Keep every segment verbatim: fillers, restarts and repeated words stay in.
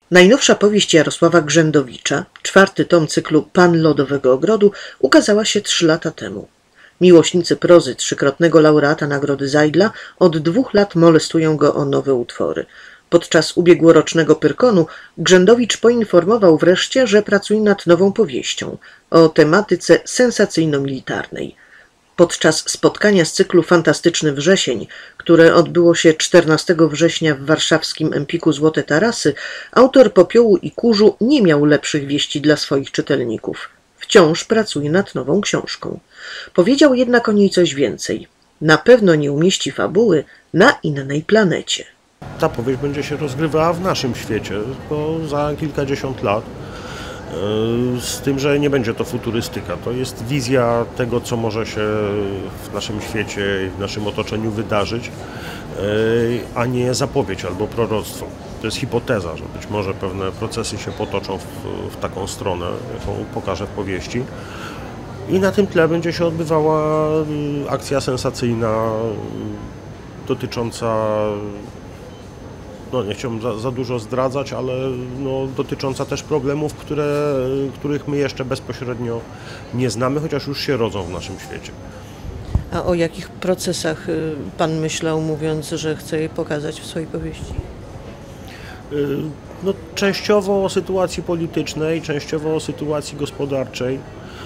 Najnowsza powieść Jarosława Grzędowicza, czwarty tom cyklu Pan Lodowego Ogrodu, ukazała się trzy lata temu. Miłośnicy prozy trzykrotnego laureata Nagrody Zajdla od dwóch lat molestują go o nowe utwory. Podczas ubiegłorocznego Pyrkonu Grzędowicz poinformował wreszcie, że pracuje nad nową powieścią o tematyce sensacyjno-militarnej. Podczas spotkania z cyklu Fantastyczny Wrzesień, które odbyło się czternastego września w warszawskim Empiku Złote Tarasy, autor Popiołu i Kurzu nie miał lepszych wieści dla swoich czytelników. Wciąż pracuje nad nową książką. Powiedział jednak o niej coś więcej. Na pewno nie umieści fabuły na innej planecie. Ta powieść będzie się rozgrywała w naszym świecie, bo za kilkadziesiąt lat. Z tym, że nie będzie to futurystyka. To jest wizja tego, co może się w naszym świecie i w naszym otoczeniu wydarzyć, a nie zapowiedź albo proroctwo. To jest hipoteza, że być może pewne procesy się potoczą w, w taką stronę, jaką pokażę w powieści. I na tym tle będzie się odbywała akcja sensacyjna dotycząca, no nie chciałbym za, za dużo zdradzać, ale no, dotycząca też problemów, które, których my jeszcze bezpośrednio nie znamy, chociaż już się rodzą w naszym świecie. A o jakich procesach pan myślał, mówiąc, że chce je pokazać w swojej powieści? No, częściowo o sytuacji politycznej, częściowo o sytuacji gospodarczej,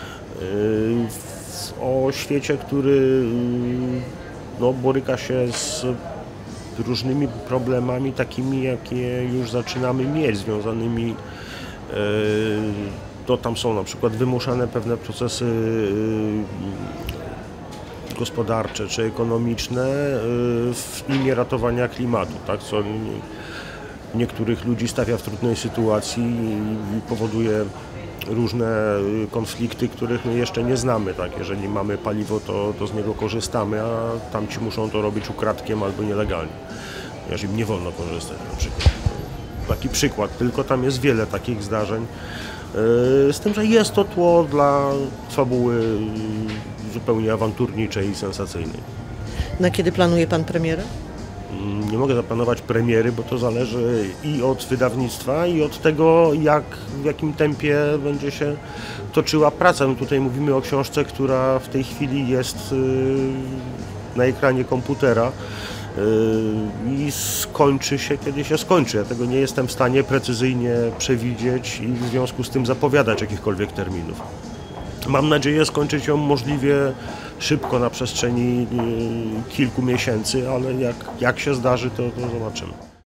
o świecie, który no, boryka się z różnymi problemami, takimi, jakie już zaczynamy mieć, związanymi, to tam są na przykład wymuszane pewne procesy gospodarcze czy ekonomiczne w imię ratowania klimatu, tak, co niektórych ludzi stawia w trudnej sytuacji i powoduje różne konflikty, których my jeszcze nie znamy. Tak? Jeżeli mamy paliwo, to, to z niego korzystamy, a tamci muszą to robić ukradkiem albo nielegalnie. Jeżeli im nie wolno korzystać na przykład. Taki przykład, tylko tam jest wiele takich zdarzeń. Z tym, że jest to tło dla fabuły zupełnie awanturniczej i sensacyjnej. Na kiedy planuje pan premierę? Nie mogę zaplanować premiery, bo to zależy i od wydawnictwa, i od tego, jak, w jakim tempie będzie się toczyła praca. My tutaj mówimy o książce, która w tej chwili jest na ekranie komputera i skończy się, kiedy się skończy. Ja tego nie jestem w stanie precyzyjnie przewidzieć i w związku z tym zapowiadać jakichkolwiek terminów. Mam nadzieję skończyć ją możliwie szybko, na przestrzeni kilku miesięcy, ale jak, jak się zdarzy, to, to zobaczymy.